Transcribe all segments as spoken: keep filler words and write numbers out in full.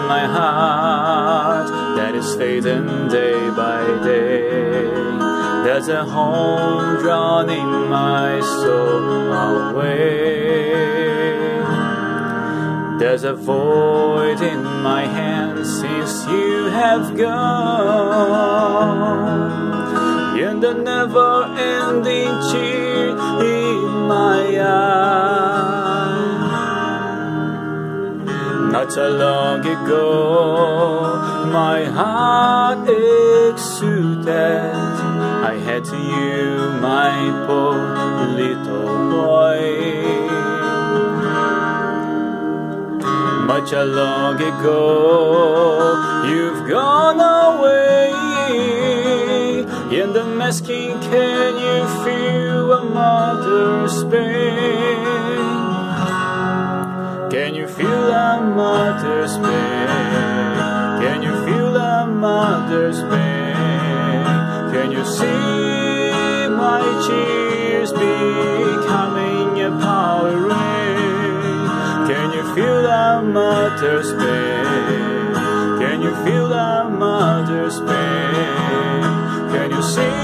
my heart that is fading day by day. There's a home drawn in my soul away. There's a void in my hands since you have gone, and the never-ending tear in my eye. Not so long ago, my heart aches to death. I had to you, my poor little boy. Much a long ago, you've gone away. In the masking, can you feel a mother's pain? Can you feel a mother's pain? Can you feel a mother's pain? Can you see my tears becoming a power rain? Can you feel a mother's pain? Can you feel a mother's pain? Can you see?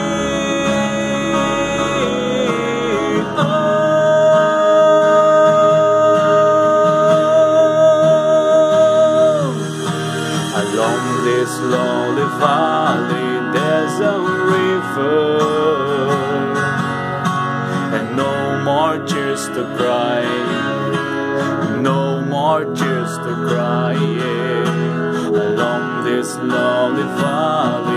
Oh, along this lonely valley there's a river, and no more tears to cry, no more tears to cry, yeah. Along this lonely valley